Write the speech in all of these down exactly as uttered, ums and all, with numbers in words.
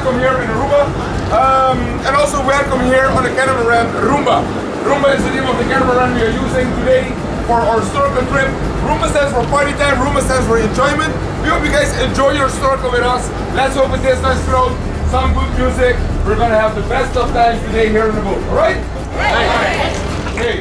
welcome here in Aruba. Um, and also welcome here on the catamaran Roomba. Roomba is the name of the catamaran we are using today for our snorkel trip. Roomba stands for party time, Roomba stands for enjoyment. We hope you guys enjoy your snorkel with us. Let's hope it is nice crowd, some good music. We're gonna have the best of times today here in the boat, alright? Right. Okay.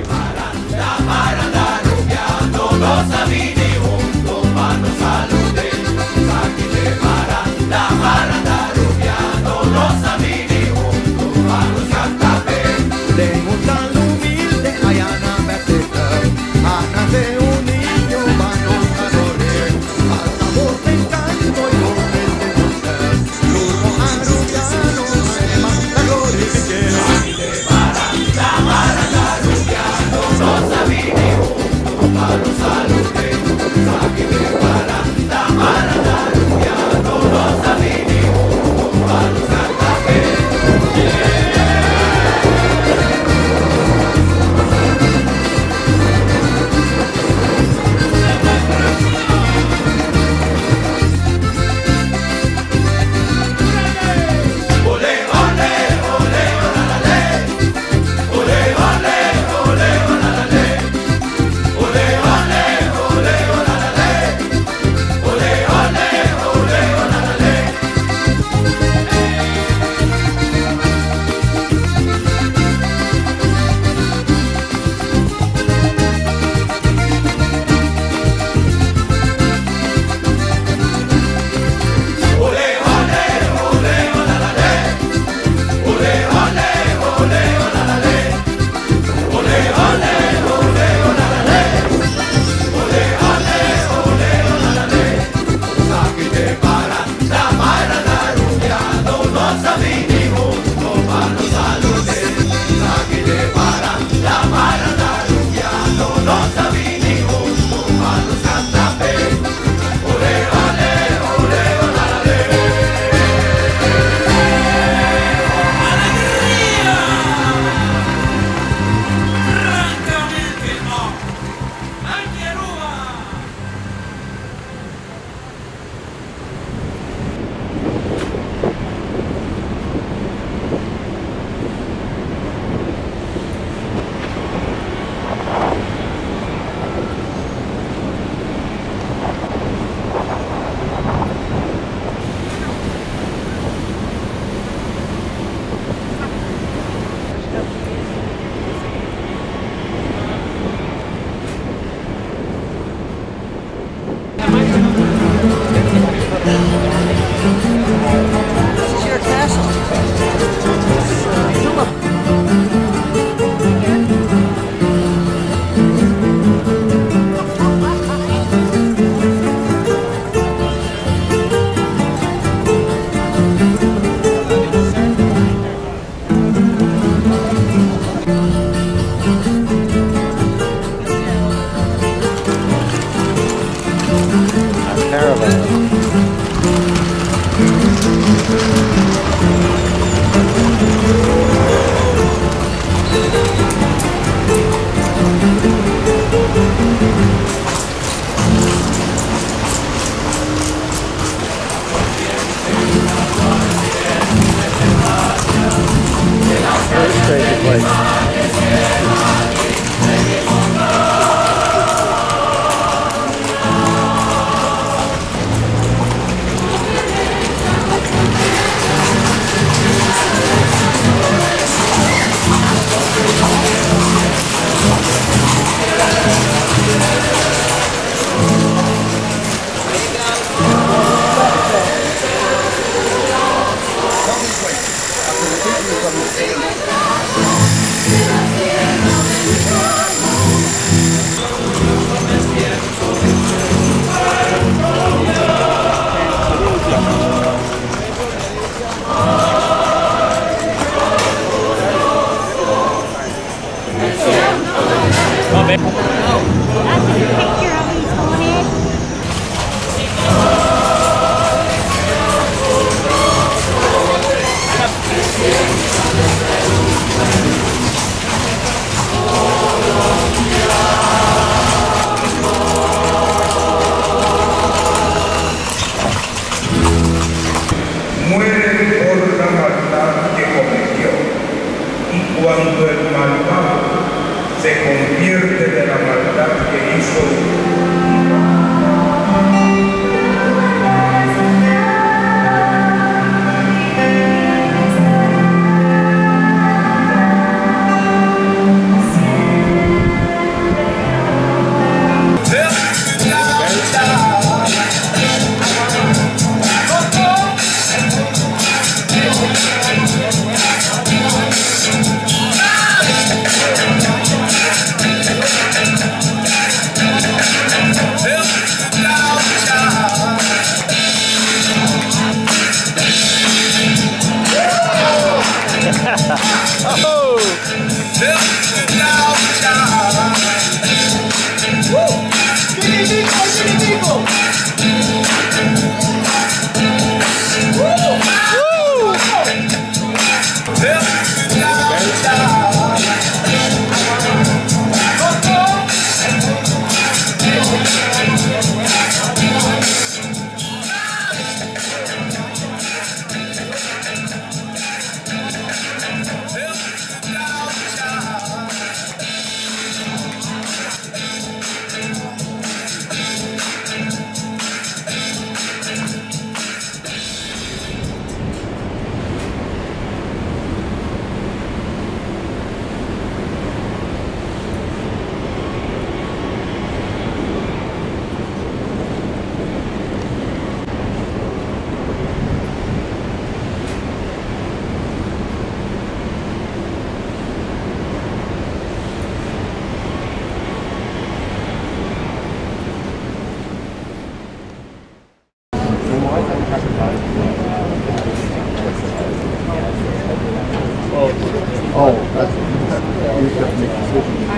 Oh, that's, you have to make a decision.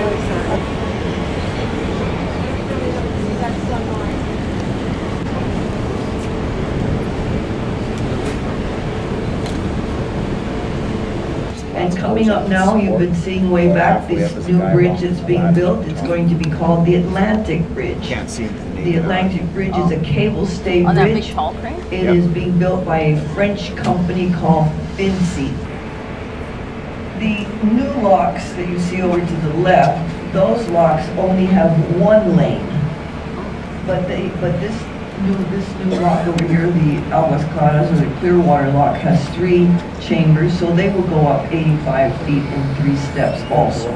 And coming up now, you've been seeing way back this new bridge that's being built. It's going to be called the Atlantic Bridge. Can't see The Atlantic Bridge is a cable-stayed On that big bridge. tall crane? It Yep. is being built by a French company called Vinci. The new locks that you see over to the left, those locks only have one lane. But they, but this new, this new lock over here, the Aguas Claras or the Clearwater lock, has three chambers, so they will go up eighty-five feet in three steps also.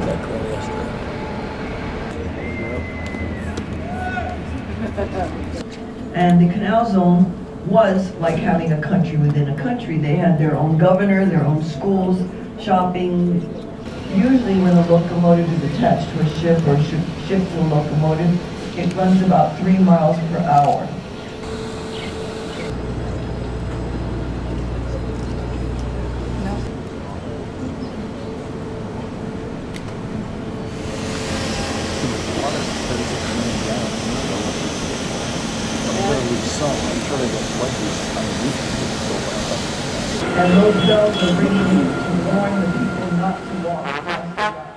And the canal zone was like having a country within a country. They had their own governor, their own schools, shopping. Usually when a locomotive is attached to a ship or sh shift to a locomotive, it runs about three miles per hour. And those bells are ringing to warn the people not to walk across the rock.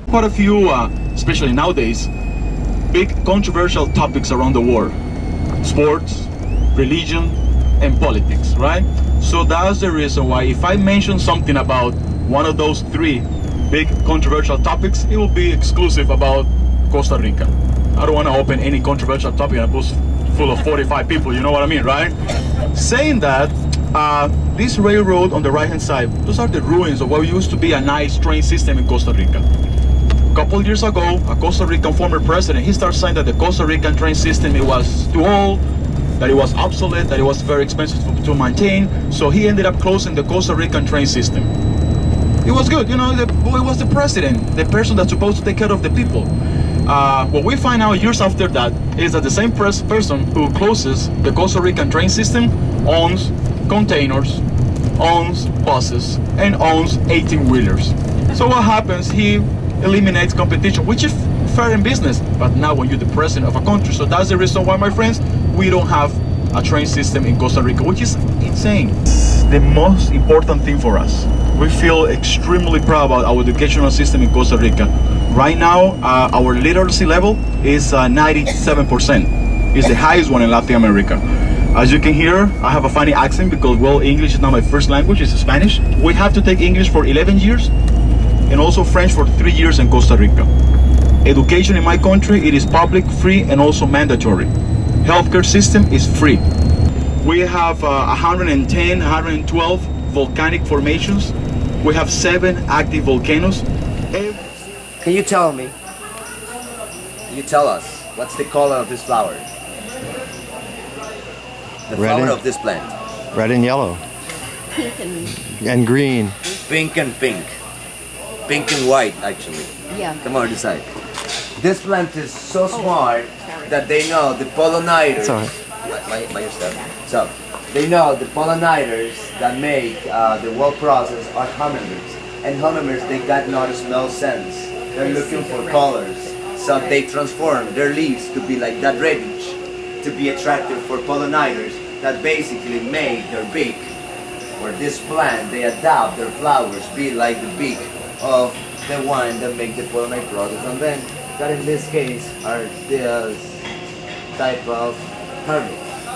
quite a few, uh, especially nowadays, big controversial topics around the world. Sports, religion, and politics, right? So that's the reason why if I mention something about one of those three big controversial topics, it will be exclusive about Costa Rica. I don't want to open any controversial topic in a bus full of forty-five people, you know what I mean, right? Saying that, uh, this railroad on the right hand side, those are the ruins of what used to be a nice train system in Costa Rica. A couple years ago, a Costa Rican former president, he started saying that the Costa Rican train system, it was too old, that it was obsolete, that it was very expensive to, to maintain, so he ended up closing the Costa Rican train system. It was good, you know, the, it was the president, the person that's supposed to take care of the people. Uh, what we find out years after that is that the same pers person who closes the Costa Rican train system owns containers, owns buses, and owns eighteen wheelers. So what happens, he eliminates competition, which is fair in business, but now when you're the president of a country, so that's the reason why, my friends, we don't have a train system in Costa Rica, which is insane. The most important thing for us, we feel extremely proud about our educational system in Costa Rica. Right now, uh, our literacy level is uh, ninety-seven percent. It's the highest one in Latin America. As you can hear, I have a funny accent because, well, English is not my first language, it's Spanish. We have to take English for eleven years and also French for three years in Costa Rica. Education in my country, it is public, free, and also mandatory. Healthcare system is free. We have uh, one hundred ten, one hundred twelve volcanic formations. We have seven active volcanoes. Can you tell me, you tell us, what's the color of this flower? The Red flower and- of this plant. Red and yellow. Pink and And green. Pink and pink. Pink and white, actually. yeah. Come on, this side. This plant is so smart that they know the pollinators. It's all right. By, by yourself. So, they know the pollinators that make uh, the whole process are hummingbirds. And hummingbirds, they got not a smell sense. They're looking for colors. So they transform their leaves to be like that reddish, to be attractive for pollinators that basically make their beak, or this plant, they adapt their flowers be like the beak of the one that make the pollinate process. And then, that in this case are this type of herbs.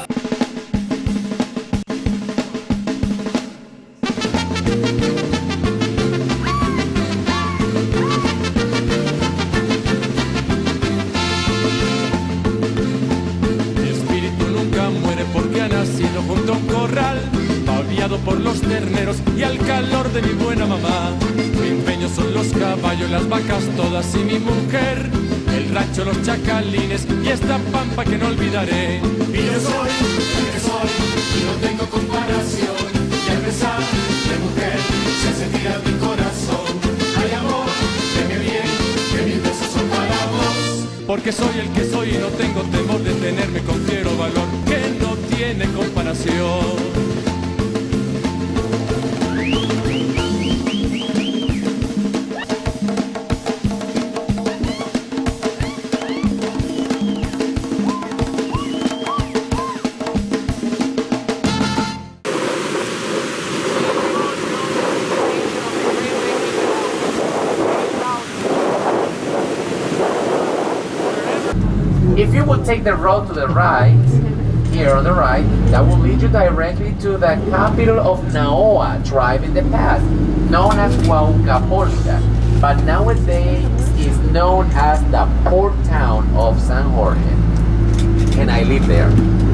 Por los terneros y al calor de mi buena mamá. Mi empeño son los caballos, las vacas todas y mi mujer, el rancho, los chacalines y esta pampa que no olvidaré. Y yo soy el que soy y no tengo comparación, y al besar de mujer se hace tirar mi corazón. Hay amor, deme bien, que mis besos son para vos, porque soy el que soy y no tengo temor de tenerme con fiero valor que no tiene comparación. If you will take the road to the right, here on the right, that will lead you directly to the capital of Naoa tribe in the past, known as Huaucapolca, but nowadays is known as the port town of San Jorge. And I live there.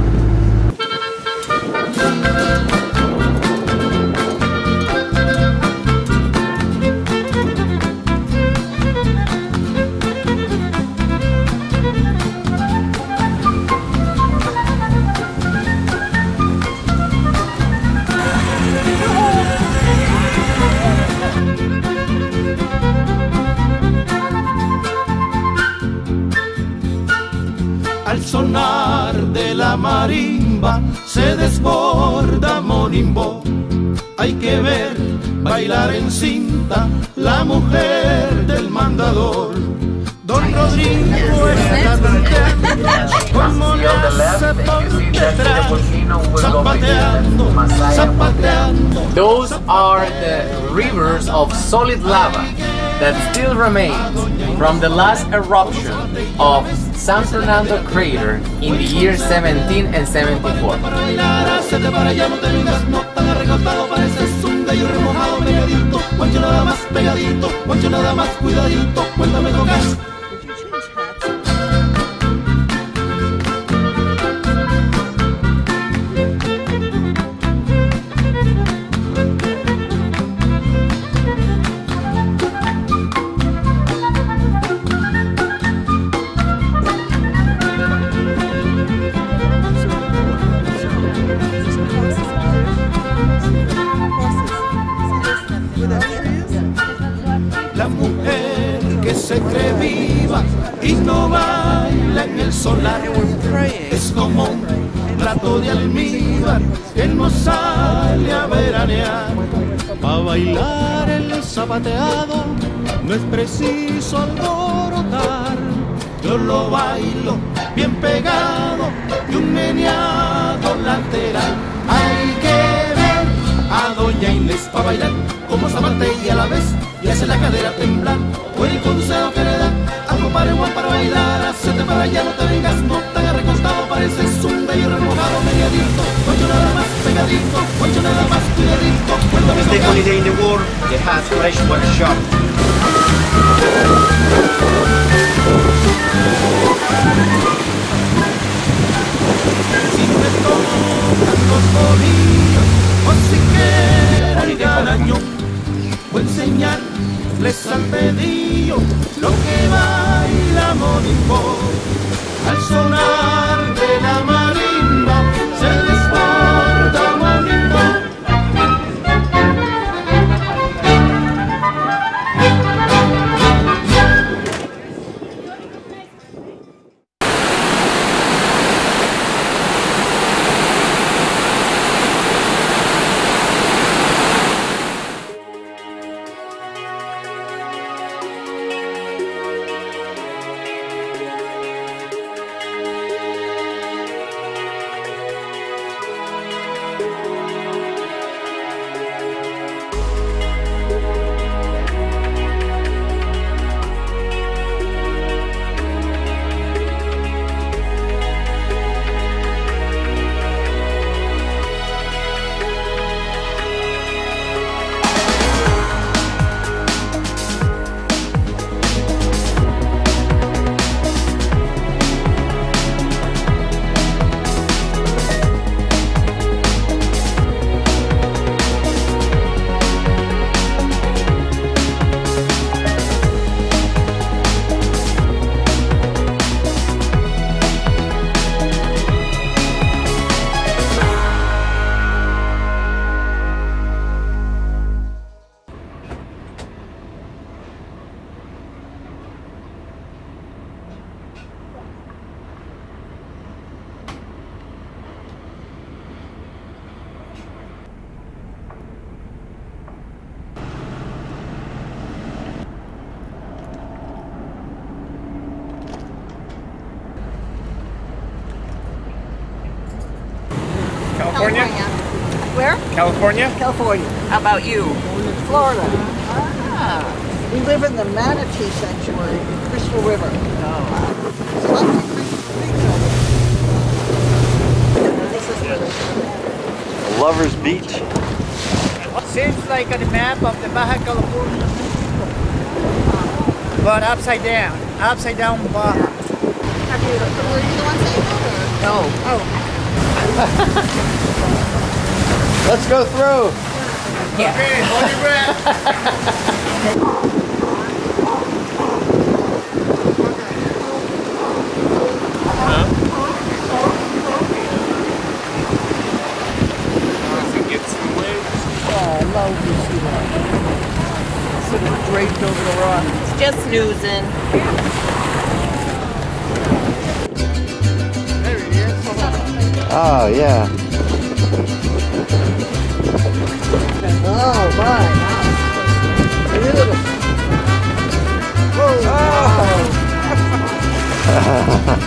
Al sonar de la marimba se desborda Monimbo. Hay que ver bailar en cinta la mujer del mandador. Don Rodrigo está tanteando como le hace por detrás, zapateando, zapateando. Those are the rivers of solid lava. that still remains from the last eruption of San Fernando crater in the year seventeen and seventy-four. La mujer que se cree viva y no baila en el solar es como un plato de almíbar que no sale a veranear. Pa' bailar el zapateado no es preciso alborotar. Yo lo bailo bien pegado y un meneado lateral. Hay que ver a doña Inés pa' bailar como zapatea a la vez y hace la cadera temblar. O el consejo que le da al compadre Juan para bailar. Hacete para allá, no te vengas, no te hagas recostado. Pareces un bello remojado, mediadito. Ocho nada más, pegadito. Ocho nada más, cuidadito. Cuéntame Stay holiday in the world, the Hat Fresh Workshop. Si me tocan los bolillos o si quieren garaño, voy a enseñarles al pedillo lo que baila Monimbo. Al sonar de la marimba se desborda Monimbo. California? Where? California? California. How about you? Florida. Ah. We live in the Manatee Sanctuary, Crystal River. Oh. This is where they Lover's Beach. Seems like on the map of the Baja California, but upside down, upside down Baja. Have you, were you the one saying that? No. Oh. Let's go through. Yeah. Okay, hold your breath. Draped over the rock. It's just snoozing. There he is. Oh, yeah. Oh, my. Beautiful. Oh, wow.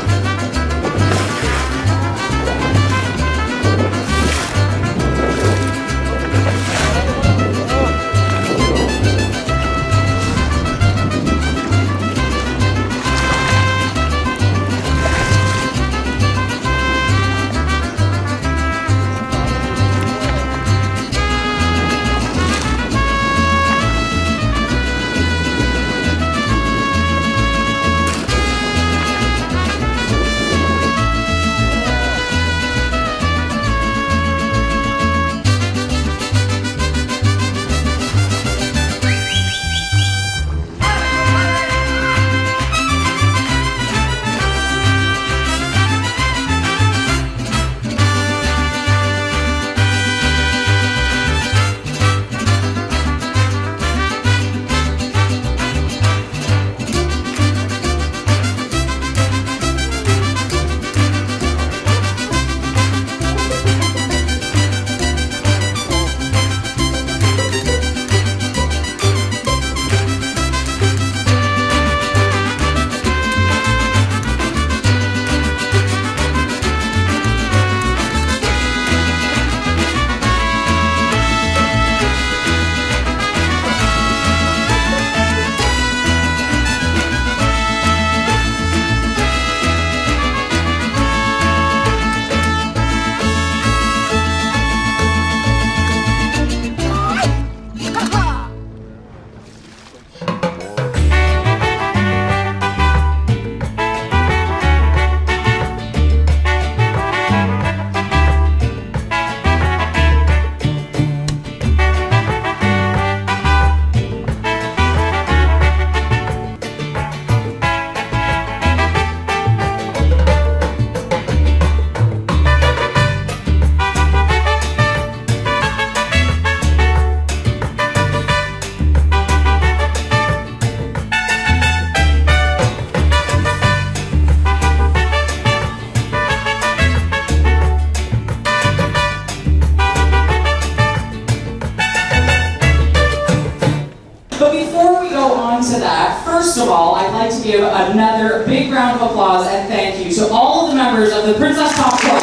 first of all, I'd like to give another big round of applause and thank you to all of the members of the Princess Pop Choir.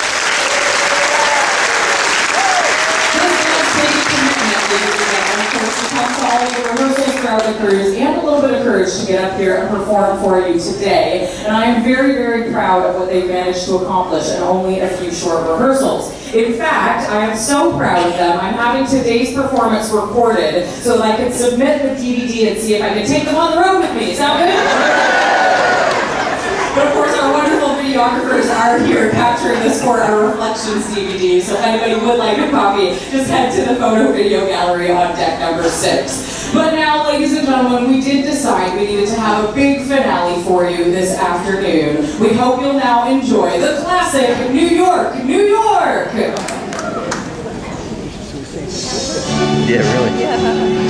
All the rehearsals throughout the cruise and a little bit of courage to get up here and perform for you today. And I am very, very proud of what they've managed to accomplish in only a few short rehearsals. In fact, I am so proud of them, I'm having today's performance recorded so that I can submit the D V D and see if I can take them on the road with me. Sound good? But of course, our wonderful videographers are here capturing this for our Reflections D V D, so if anybody would like a copy, just head to the photo video gallery on deck number six. But now, ladies and gentlemen, we did decide we needed to have a big finale for you this afternoon. We hope you'll now enjoy the classic New York, New York! Yeah, really. Yeah.